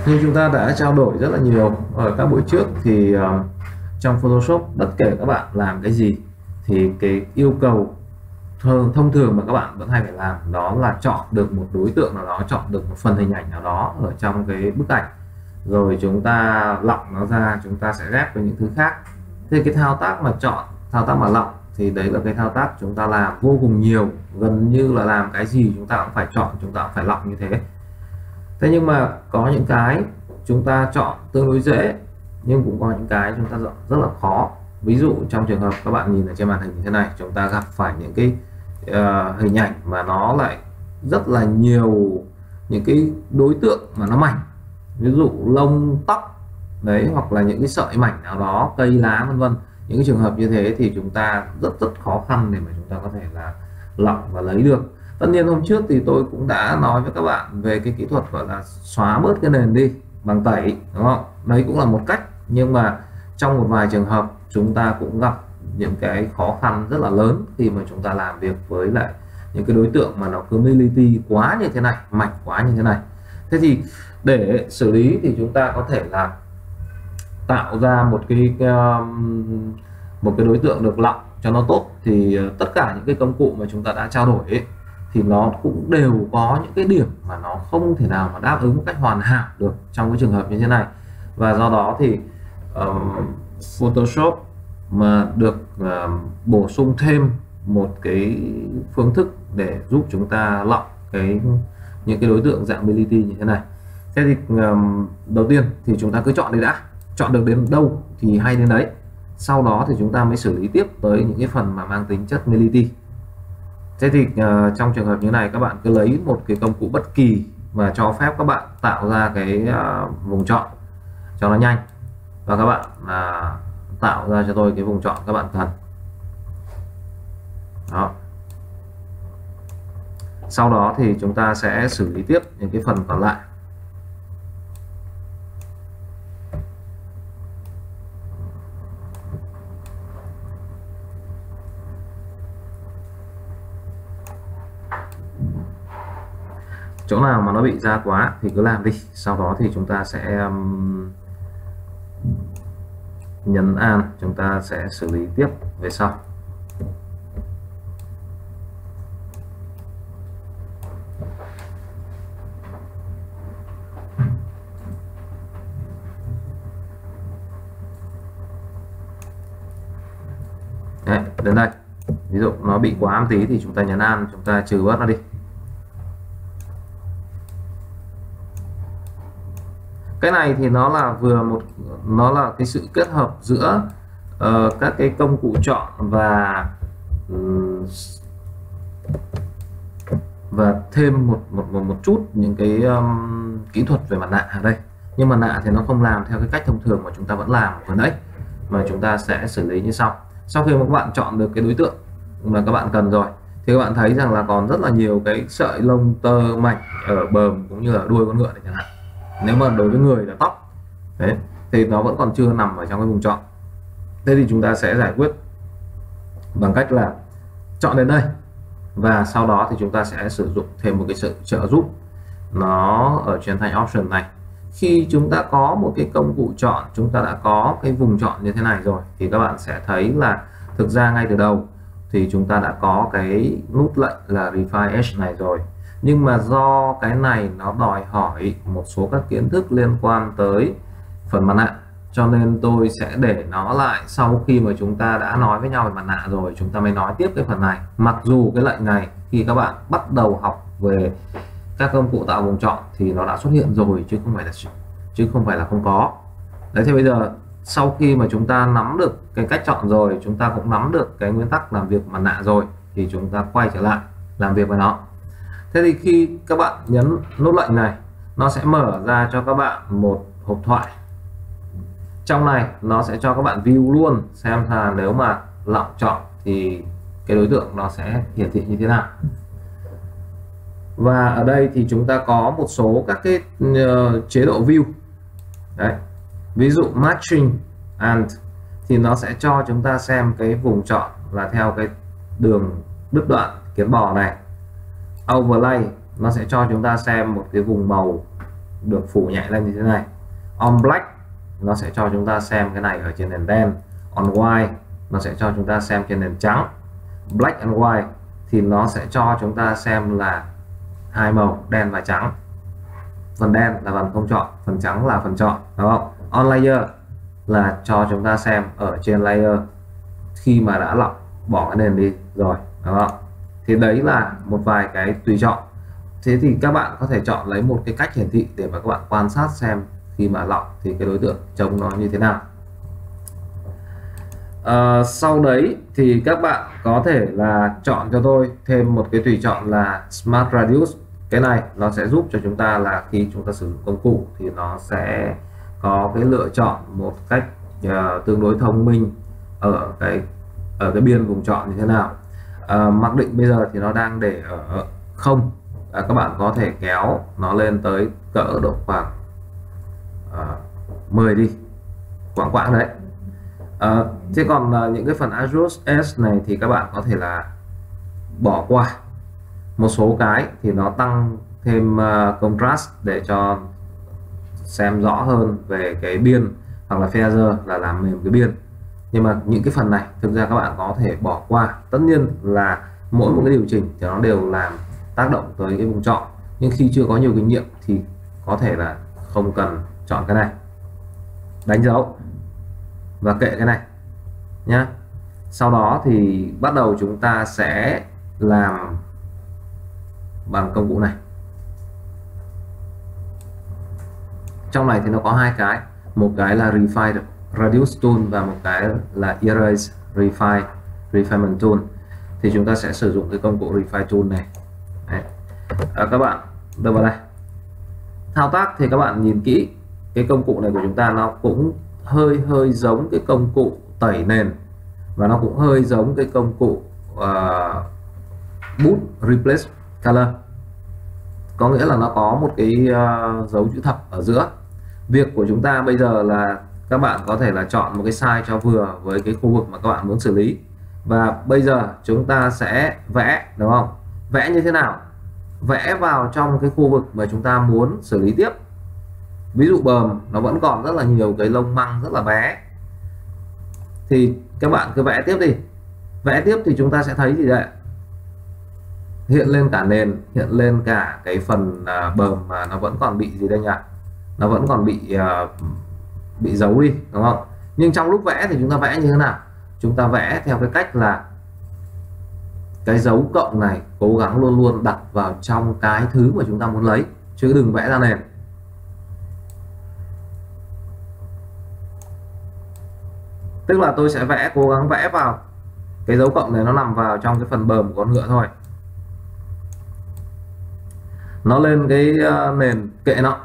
Như chúng ta đã trao đổi rất là nhiều ở các buổi trước thì trong Photoshop bất kể các bạn làm cái gì thì cái yêu cầu thông thường mà các bạn vẫn hay phải làm đó là chọn được một đối tượng nào đó, chọn được một phần hình ảnh nào đó ở trong cái bức ảnh, rồi chúng ta lọc nó ra, chúng ta sẽ ghép với những thứ khác. Thì cái thao tác mà chọn, thao tác mà lọc thì đấy là cái thao tác chúng ta làm vô cùng nhiều, gần như là làm cái gì chúng ta cũng phải chọn, chúng ta cũng phải lọc như thế. Thế nhưng mà có những cái chúng ta chọn tương đối dễ, nhưng cũng có những cái chúng ta chọn rất là khó. Ví dụ trong trường hợp các bạn nhìn ở trên màn hình như thế này, chúng ta gặp phải những cái hình ảnh mà nó lại rất là nhiều những cái đối tượng mà nó mảnh, ví dụ lông tóc đấy, hoặc là những cái sợi mảnh nào đó, cây lá vân vân. Những cái trường hợp như thế thì chúng ta rất khó khăn để mà chúng ta có thể là lọc và lấy được. Tất nhiên hôm trước thì tôi cũng đã nói với các bạn về cái kỹ thuật gọi là xóa bớt cái nền đi bằng tẩy, đúng không? Đấy cũng là một cách, nhưng mà trong một vài trường hợp chúng ta cũng gặp những cái khó khăn rất là lớn khi mà chúng ta làm việc với lại những cái đối tượng mà nó cứ li quá như thế này, mạch quá như thế này. Thế thì để xử lý thì chúng ta có thể là tạo ra một cái đối tượng được lọc cho nó tốt. Thì tất cả những cái công cụ mà chúng ta đã trao đổi ấy, thì nó cũng đều có những cái điểm mà nó không thể nào mà đáp ứng một cách hoàn hảo được trong cái trường hợp như thế này. Và do đó thì Photoshop mà được bổ sung thêm một cái phương thức để giúp chúng ta lọc những cái đối tượng dạng li như thế này. Thế thì đầu tiên thì chúng ta cứ chọn đây đã, chọn được đến đâu thì hay đến đấy, sau đó thì chúng ta mới xử lý tiếp tới những cái phần mà mang tính chất li. Thế thì trong trường hợp như này, các bạn cứ lấy một cái công cụ bất kỳ và cho phép các bạn tạo ra cái vùng chọn cho nó nhanh, và các bạn tạo ra cho tôi cái vùng chọn các bạn cần. Đó. Sau đó thì chúng ta sẽ xử lý tiếp những cái phần còn lại. Chỗ nào mà nó bị ra quá thì cứ làm đi, sau đó thì chúng ta sẽ nhấn An, chúng ta sẽ xử lý tiếp về sau. Đấy, đến đây ví dụ nó bị quá một tí thì chúng ta nhấn An, chúng ta trừ bớt nó đi. Cái này thì nó là cái sự kết hợp giữa các cái công cụ chọn và thêm một chút những cái kỹ thuật về mặt nạ ở đây. Nhưng mặt nạ thì nó không làm theo cái cách thông thường mà chúng ta vẫn làm vừa nãy, mà chúng ta sẽ xử lý như sau. Sau khi mà các bạn chọn được cái đối tượng mà các bạn cần rồi thì các bạn thấy rằng là còn rất là nhiều cái sợi lông tơ mạch ở bờm cũng như ở đuôi con ngựa này chẳng hạn. Nếu mà đối với người là tóc đấy thì nó vẫn còn chưa nằm ở trong cái vùng chọn. Thế thì chúng ta sẽ giải quyết bằng cách là chọn đến đây, và sau đó thì chúng ta sẽ sử dụng thêm một cái sự trợ giúp nó ở trên thanh option này. Khi chúng ta có một cái công cụ chọn, chúng ta đã có cái vùng chọn như thế này rồi, thì các bạn sẽ thấy là thực ra ngay từ đầu thì chúng ta đã có cái nút lệnh là Refine Edge này rồi. Nhưng mà do cái này nó đòi hỏi một số các kiến thức liên quan tới phần mặt nạ, cho nên tôi sẽ để nó lại sau khi mà chúng ta đã nói với nhau về mặt nạ rồi, chúng ta mới nói tiếp cái phần này. Mặc dù cái lệnh này khi các bạn bắt đầu học về các công cụ tạo vùng chọn thì nó đã xuất hiện rồi, chứ không phải là không có. Đấy, thì bây giờ sau khi mà chúng ta nắm được cái cách chọn rồi, chúng ta cũng nắm được cái nguyên tắc làm việc mặt nạ rồi, thì chúng ta quay trở lại làm việc với nó. Thế thì khi các bạn nhấn nút lệnh này, nó sẽ mở ra cho các bạn một hộp thoại. Trong này nó sẽ cho các bạn view luôn, xem là nếu mà lọc chọn thì cái đối tượng nó sẽ hiển thị như thế nào. Và ở đây thì chúng ta có một số các cái chế độ view. Đấy. Ví dụ matching and thì nó sẽ cho chúng ta xem cái vùng chọn là theo cái đường đứt đoạn kiến bò này. Overlay nó sẽ cho chúng ta xem một cái vùng màu được phủ nhẹ lên như thế này. On black nó sẽ cho chúng ta xem cái này ở trên nền đen. On white nó sẽ cho chúng ta xem trên nền trắng. Black and white thì nó sẽ cho chúng ta xem là hai màu đen và trắng. Phần đen là phần không chọn, phần trắng là phần chọn, đúng không? On layer là cho chúng ta xem ở trên layer khi mà đã lọc bỏ cái nền đi rồi, đúng không? Thì đấy là một vài cái tùy chọn. Thế thì các bạn có thể chọn lấy một cái cách hiển thị để mà các bạn quan sát xem khi mà lọc thì cái đối tượng trông nó như thế nào. Sau đấy thì các bạn có thể là chọn cho tôi thêm một cái tùy chọn là Smart Radius. Cái này nó sẽ giúp cho chúng ta là khi chúng ta sử dụng công cụ thì nó sẽ có cái lựa chọn một cách tương đối thông minh ở cái biên vùng chọn như thế nào. Mặc định bây giờ thì nó đang để ở 0. Các bạn có thể kéo nó lên tới cỡ độ khoảng 10 đi, quãng đấy. Thế còn những cái phần Adjust S này thì các bạn có thể là bỏ qua. Một số cái thì nó tăng thêm contrast để cho xem rõ hơn về cái biên, hoặc là feather là làm mềm cái biên. Nhưng mà những cái phần này thực ra các bạn có thể bỏ qua. Tất nhiên là mỗi một cái điều chỉnh thì nó đều làm tác động tới cái vùng chọn, nhưng khi chưa có nhiều kinh nghiệm thì có thể là không cần chọn cái này, đánh dấu và kệ cái này nhé. Sau đó thì bắt đầu chúng ta sẽ làm bằng công cụ này. Trong này thì nó có hai cái, một cái là Refine Radius Tool và một cái là Erase Refinement Tool. Thì chúng ta sẽ sử dụng cái công cụ Refine Tool này. Các bạn đưa vào đây. Thao tác thì các bạn nhìn kỹ, cái công cụ này của chúng ta nó cũng hơi giống cái công cụ tẩy nền, và nó cũng hơi giống cái công cụ Boot Replace Color. Có nghĩa là nó có một cái dấu chữ thập ở giữa. Việc của chúng ta bây giờ là các bạn có thể là chọn một cái size cho vừa với cái khu vực mà các bạn muốn xử lý. Và bây giờ chúng ta sẽ vẽ, đúng không? Vẽ như thế nào? Vẽ vào trong cái khu vực mà chúng ta muốn xử lý tiếp. Ví dụ bờm nó vẫn còn rất là nhiều cái lông măng rất là bé, thì các bạn cứ vẽ tiếp đi. Vẽ tiếp thì chúng ta sẽ thấy gì đây? Hiện lên cả nền, hiện lên cả cái phần bờm mà nó vẫn còn bị gì đây nhỉ? Nó vẫn còn bị giấu đi, đúng không? Nhưng trong lúc vẽ thì chúng ta vẽ như thế nào? Chúng ta vẽ theo cái cách là cái dấu cộng này cố gắng luôn luôn đặt vào trong cái thứ mà chúng ta muốn lấy, chứ đừng vẽ ra nền. Tức là tôi sẽ cố gắng vẽ vào cái dấu cộng này, nó nằm vào trong cái phần bờm của con ngựa thôi. Nó lên cái nền, kệ nó.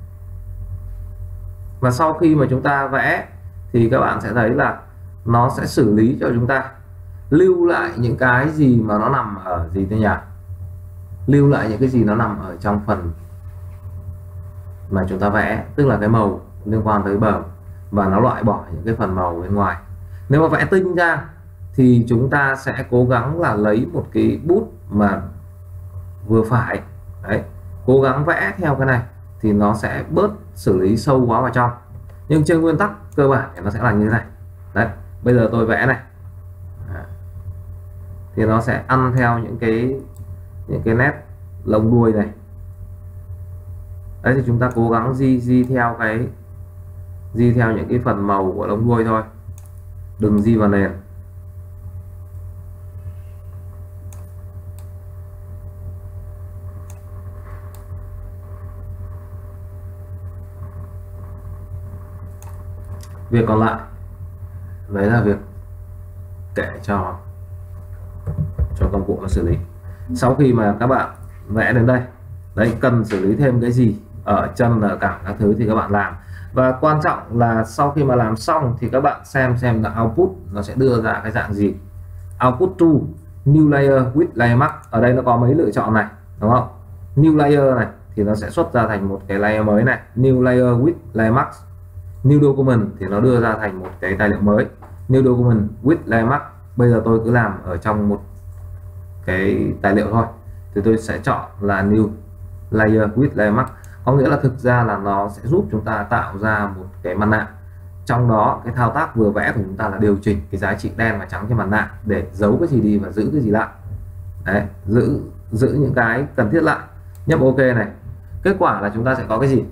Và sau khi mà chúng ta vẽ thì các bạn sẽ thấy là nó sẽ xử lý cho chúng ta, lưu lại những cái gì mà nó nằm ở gì thế nhỉ? Lưu lại những cái gì nó nằm ở trong phần mà chúng ta vẽ, tức là cái màu liên quan tới bờm, và nó loại bỏ những cái phần màu bên ngoài. Nếu mà vẽ tinh ra thì chúng ta sẽ cố gắng là lấy một cái bút mà vừa phải đấy, cố gắng vẽ theo cái này thì nó sẽ bớt xử lý sâu quá vào trong. Nhưng trên nguyên tắc cơ bản thì nó sẽ là như thế này. Đấy, bây giờ tôi vẽ này thì nó sẽ ăn theo những cái nét lông đuôi này. Đấy thì chúng ta cố gắng di theo những cái phần màu của lông đuôi thôi, đừng di vào nền. Việc còn lại đấy là việc kệ cho công cụ nó xử lý. Sau khi mà các bạn vẽ đến đây, đấy, cần xử lý thêm cái gì ở chân, ở cẳng các thứ thì các bạn làm. Và quan trọng là sau khi mà làm xong thì các bạn xem là output nó sẽ đưa ra cái dạng gì. Output to new layer with layer mask, ở đây nó có mấy lựa chọn này, đúng không? New layer này thì nó sẽ xuất ra thành một cái layer mới này, new layer with layer mask. New document thì nó đưa ra thành một cái tài liệu mới, new document with layer mask. Bây giờ tôi cứ làm ở trong một cái tài liệu thôi, thì tôi sẽ chọn là new layer with layer mask. Có nghĩa là thực ra là nó sẽ giúp chúng ta tạo ra một cái mặt nạ, trong đó cái thao tác vừa vẽ của chúng ta là điều chỉnh cái giá trị đen và trắng trên mặt nạ để giấu cái gì đi và giữ cái gì lại. Đấy, giữ những cái cần thiết lại. Nhấp OK này, kết quả là chúng ta sẽ có cái gì?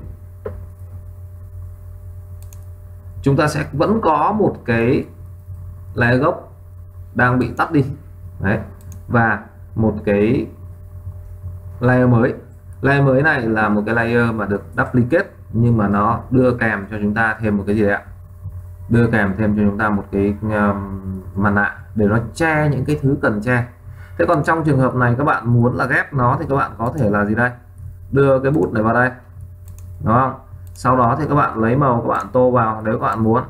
Chúng ta sẽ vẫn có một cái layer gốc đang bị tắt đi. Đấy, và một cái layer mới. Layer mới này là một cái layer mà được duplicate, nhưng mà nó đưa kèm cho chúng ta thêm một cái gì đấy ạ? Đưa kèm thêm cho chúng ta một cái mặt nạ để nó che những cái thứ cần che. Thế còn trong trường hợp này các bạn muốn là ghép nó thì các bạn có thể là gì đây? Đưa cái bút này vào đây, đúng không? Sau đó thì các bạn lấy màu, các bạn tô vào nếu các bạn muốn.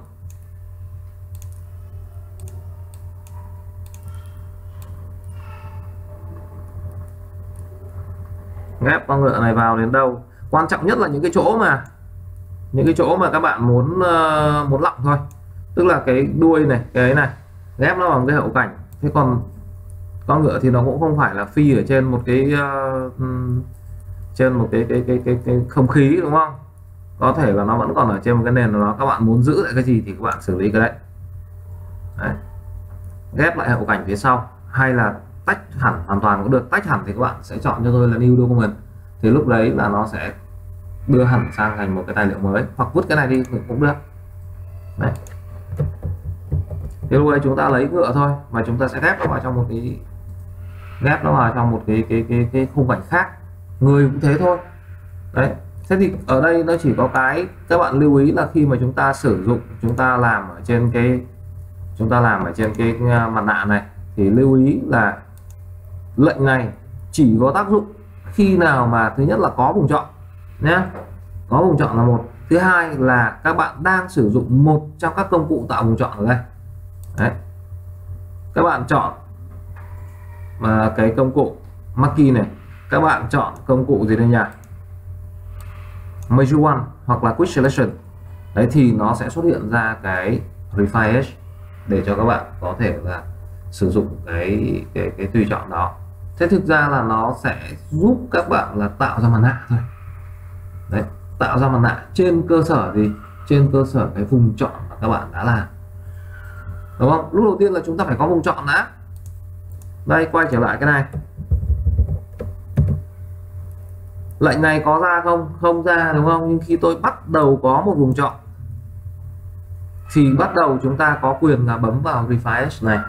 Ghép con ngựa này vào đến đâu? Quan trọng nhất là những cái chỗ mà các bạn muốn lọng thôi. Tức là cái đuôi này, cái này ghép nó vào cái hậu cảnh. Thế còn con ngựa thì nó cũng không phải là phi ở trên một cái cái không khí, đúng không? Có thể là nó vẫn còn ở trên một cái nền nào đó, các bạn muốn giữ lại cái gì thì các bạn xử lý cái đấy. Đấy, ghép lại hậu cảnh phía sau, hay là tách hẳn hoàn toàn cũng được. Tách hẳn thì các bạn sẽ chọn cho tôi là new document, thì lúc đấy là nó sẽ đưa hẳn sang thành một cái tài liệu mới, hoặc vứt cái này đi cũng được. Đấy, thì lúc đấy chúng ta lấy ngựa thôi và chúng ta sẽ ghép nó vào trong một cái khung cảnh khác. Người cũng thế thôi. Đấy, thế thì ở đây nó chỉ có cái các bạn lưu ý là khi mà chúng ta sử dụng, chúng ta làm ở trên cái mặt nạ này thì lưu ý là lệnh này chỉ có tác dụng khi nào mà thứ nhất là có vùng chọn nhé, có vùng chọn là một. Thứ hai là các bạn đang sử dụng một trong các công cụ tạo vùng chọn ở đây. Đấy, các bạn chọn mà cái công cụ Marquee này, các bạn chọn công cụ gì đây nhỉ? Major One hoặc là Quick Selection. Đấy thì nó sẽ xuất hiện ra cái Refine Edge để cho các bạn có thể là sử dụng cái tùy chọn đó. Thế thực ra là nó sẽ giúp các bạn là tạo ra mặt nạ thôi. Đấy, tạo ra mặt nạ trên cơ sở gì? Trên cơ sở cái vùng chọn mà các bạn đã làm, đúng không? Lúc đầu tiên là chúng ta phải có vùng chọn đã. Đây, quay trở lại cái này, lệnh này có ra không? Không ra, đúng không? Nhưng khi tôi bắt đầu có một vùng chọn thì bắt đầu chúng ta có quyền là bấm vào Refine Edge này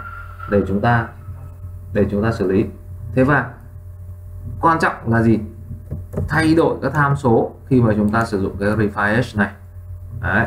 để chúng ta xử lý. Thế và quan trọng là gì? Thay đổi các tham số khi mà chúng ta sử dụng cái Refine Edge này. Đấy,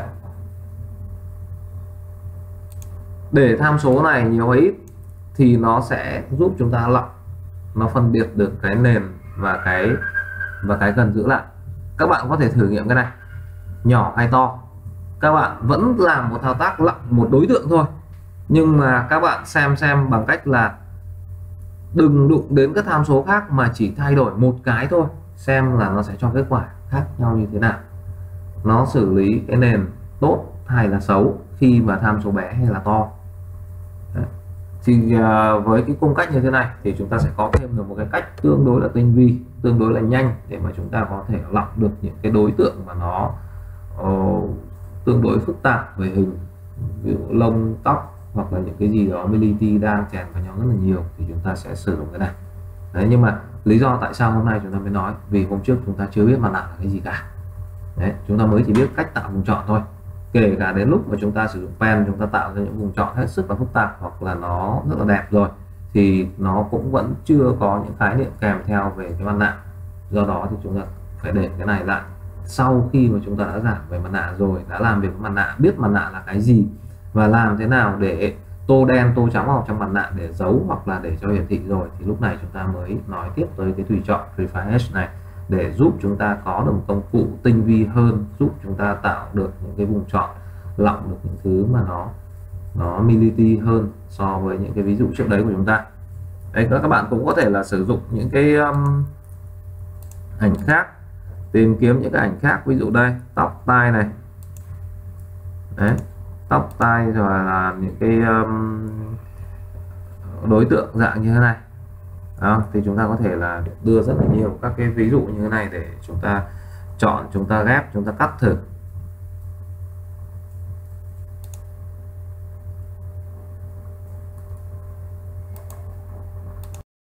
để tham số này nhiều hay ít thì nó sẽ giúp chúng ta lọc, nó phân biệt được cái nền và cái cần giữ lại. Các bạn có thể thử nghiệm cái này, nhỏ hay to, các bạn vẫn làm một thao tác lọc một đối tượng thôi, nhưng mà các bạn xem bằng cách là đừng đụng đến các tham số khác mà chỉ thay đổi một cái thôi, xem là nó sẽ cho kết quả khác nhau như thế nào, nó xử lý cái nền tốt hay là xấu khi mà tham số bé hay là to. Đấy, thì với cái cung cách như thế này thì chúng ta sẽ có thêm được một cái cách tương đối là tinh vi, tương đối là nhanh để mà chúng ta có thể lọc được những cái đối tượng mà nó tương đối phức tạp về hình, ví dụ lông tóc hoặc là những cái gì đó militi đang chèn vào nhau rất là nhiều thì chúng ta sẽ sử dụng cái này. Đấy, nhưng mà lý do tại sao hôm nay chúng ta mới nói vì hôm trước chúng ta chưa biết mặt nạ là cái gì cả. Đấy, chúng ta mới chỉ biết cách tạo vùng chọn thôi. Kể cả đến lúc mà chúng ta sử dụng pen, chúng ta tạo ra những vùng chọn hết sức là phức tạp hoặc là nó rất là đẹp rồi thì nó cũng vẫn chưa có những khái niệm kèm theo về cái mặt nạ. Do đó thì chúng ta phải để cái này lại. Sau khi mà chúng ta đã giảng về mặt nạ rồi, đã làm việc với mặt nạ, biết mặt nạ là cái gì và làm thế nào để tô đen tô trắng vào trong mặt nạ để giấu hoặc là để cho hiển thị rồi, thì lúc này chúng ta mới nói tiếp tới cái tùy chọn Refine Edge này để giúp chúng ta có được một công cụ tinh vi hơn, giúp chúng ta tạo được những cái vùng chọn, lọc được những thứ mà nó militi hơn so với những cái ví dụ trước đấy của chúng ta. Đấy, các bạn cũng có thể là sử dụng những cái ảnh khác, tìm kiếm những cái ảnh khác, ví dụ đây tóc tai này. Đấy, tóc tai rồi là những cái đối tượng dạng như thế này. Đó, thì chúng ta có thể là đưa rất là nhiều các cái ví dụ như thế này để chúng ta chọn, chúng ta ghép, chúng ta cắt thử.